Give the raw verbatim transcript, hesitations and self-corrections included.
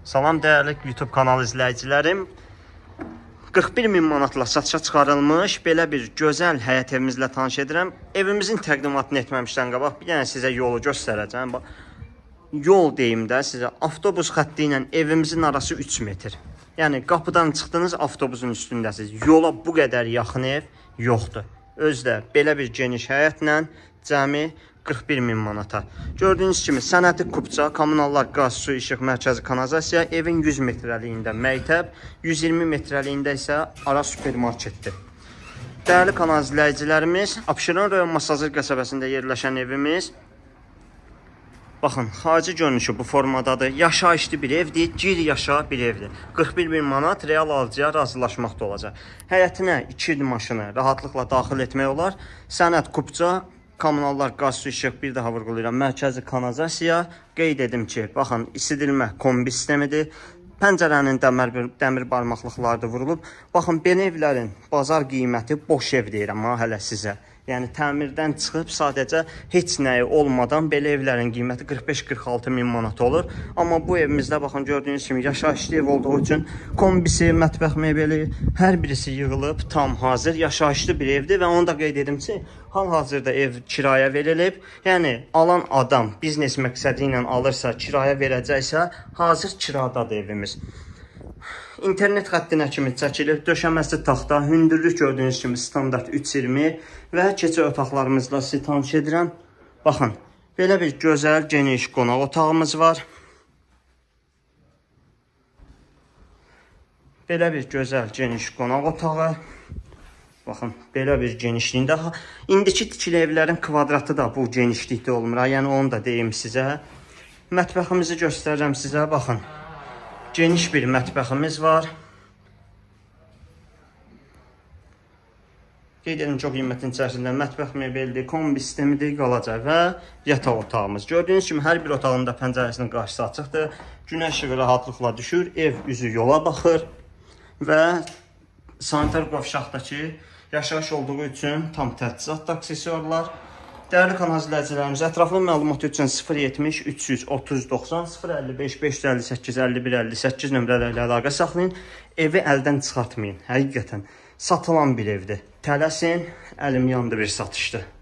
Salam dəyərli YouTube kanal izləyicilərim. qırx bir min manatla satışa çıxarılmış belə bir gözəl həyət evimizlə tanış edirəm. Evimizin təqdimatını etməmişdən qabaq bir dənə sizə yolu göstərəcəm. Yol deyim də sizə, avtobus xətti ilə evimizin arası üç metr. Yəni qapıdan çıxdınız, avtobusun üstündəsiz. Yola bu qədər yaxın ev yoxdur. Özdə belə bir geniş həyətlə cəmi qırx bir min manata. Gördüyünüz kimi sənədi kupça, kommunallar, qaz, su, işıq, mərkəzi kanalizasiya, evin yüz metrəliyində məktəb, yüz iyirmi metrəliyində isə ara supermarketdir. Dəyərli kanal izləyicilərimiz, Abşeron rayon Masazır qəsəbəsində yerləşən evimiz. Baxın, xarici görünüşü bu formadadır. Yaşayışlı bir evdir, gir yaşa bir evdir. qırx bir min manat real alıcıya razılaşmaqda olacaq. Həyətinə iki maşını rahatlıqla daxil etmək olar. Sənəd kupça, kommunallar, qaz, su, işıq, bir daha vurğulayıram. Mərkəzi kanalizasiya, qeyd edim ki, baxın, isidilmə kombi sistemidir. Pəncərənin dəmir, dəmir barmaqlıqları vurulub. Baxın, belə evlərin bazar qiyməti boş ev deyirəm ha hələ sizə. Yəni təmirdən çıxıb sadəcə heç nəyi olmadan belə evlərin qiyməti qırx beş qırx altı min manat olur. Amma bu evimizdə baxın gördüyünüz kimi yaşayışlı ev olduğu üçün kombisi, mətbəx mebeli hər birisi yığılıb tam hazır yaşayışlı bir evdir və onu da qeyd edim ki, hal-hazırda ev kirayə verilib. Yəni alan adam biznes məqsədi ilə alırsa, kirayə verəcəksə, hazır kiradadır evimiz. İnternet xəttinə kimi çəkilir, döşəməsi taxta, hündürlük gördüyünüz kimi standart üç iyirmi və keçə otaqlarımızla sizi tanış edirəm. Baxın, belə bir gözəl, geniş qonaq otağımız var. Belə bir gözəl, geniş qonaq otağı. Baxın, belə bir genişliyində. İndiki tikili evlərin kvadratı da bu genişlikdə olmur. Yəni onu da deyim sizə. Mətbəximizi göstərirəm sizə, baxın. Geniş bir mətbəximiz var. Qeyd edim çox qiymətin içərisində mətbəx mebeldir, kombi sistemidir, qalacaq və yataq otağımız. Gördüyünüz kimi hər bir otağında pəncərəsinin qarşısı açıqdır. Günəş işığı rahatlıqla düşür, ev üzü yola baxır və sanitar qovşaqdakı yaşayış olduğu üçün tam təchizatlı aksessuarlar. Dəyərli kanal izləyicilərimiz, ətraflı məlumat üçün sıfır yetmiş üç yüz otuz doxsan sıfır əlli beş beş yüz əlli səkkiz əlli bir əlli səkkiz nömrələrlə əlaqə saxlayın. Evi əldən çıxartmayın. Həqiqətən satılan bir evdir. Tələsin, əlim yandı bir satışdır.